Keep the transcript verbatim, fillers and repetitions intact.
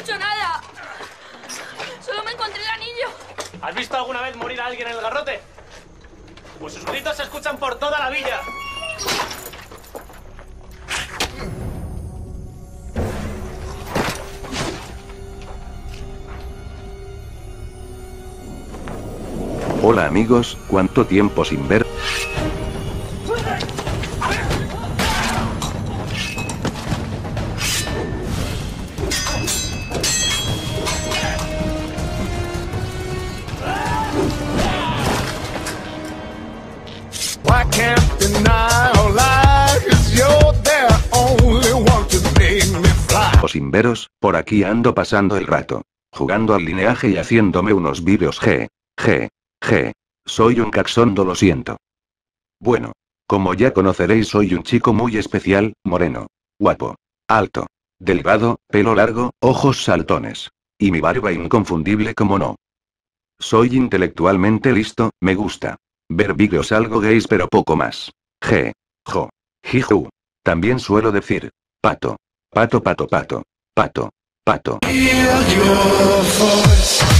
hecho nada. Solo me encontré el anillo. ¿Has visto alguna vez morir a alguien en el garrote? Pues sus gritos se escuchan por toda la villa. Hola amigos, ¿cuánto tiempo sin ver? O sin veros, por aquí ando pasando el rato, jugando al lineaje y haciéndome unos vídeos g, g, g. Soy un cachondo, lo siento. Bueno, como ya conoceréis, soy un chico muy especial, moreno, guapo, alto, delgado, pelo largo, ojos saltones. Y mi barba inconfundible, como no. Soy intelectualmente listo, me gusta ver vídeos algo gays pero poco más. G, jo, jiju. También suelo decir, pato, pato, pato, pato, pato, pato.